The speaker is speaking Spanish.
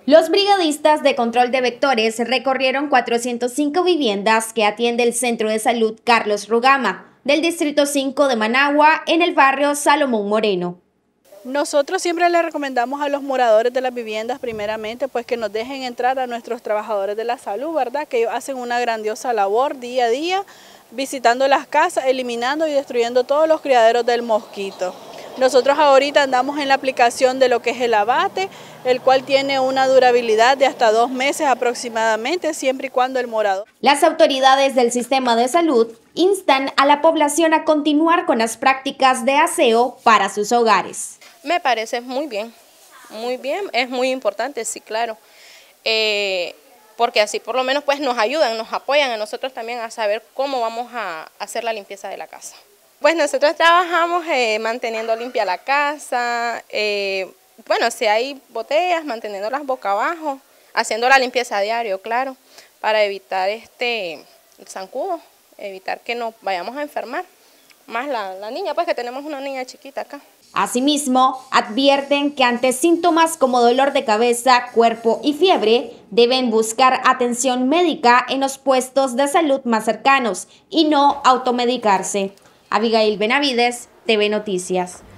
Los brigadistas de control de vectores recorrieron 405 viviendas que atiende el Centro de Salud Carlos Rugama, del Distrito 5 de Managua, en el barrio Salomón Moreno. Nosotros siempre le recomendamos a los moradores de las viviendas, primeramente, pues que nos dejen entrar a nuestros trabajadores de la salud, ¿verdad? Que ellos hacen una grandiosa labor día a día, visitando las casas, eliminando y destruyendo todos los criaderos del mosquito. Nosotros ahorita andamos en la aplicación de lo que es el abate, el cual tiene una durabilidad de hasta 2 meses aproximadamente, siempre y cuando el morador. Las autoridades del sistema de salud instan a la población a continuar con las prácticas de aseo para sus hogares. Me parece muy bien, es muy importante, sí, claro, porque así por lo menos pues nos ayudan, nos apoyan a nosotros también a saber cómo vamos a hacer la limpieza de la casa. Pues nosotros trabajamos manteniendo limpia la casa, bueno, si hay botellas, manteniéndolas boca abajo, haciendo la limpieza a diario, claro, para evitar el zancudo, evitar que nos vayamos a enfermar. Más la niña, pues que tenemos una niña chiquita acá. Asimismo, advierten que ante síntomas como dolor de cabeza, cuerpo y fiebre, deben buscar atención médica en los puestos de salud más cercanos y no automedicarse. Abigail Benavides, TV Noticias.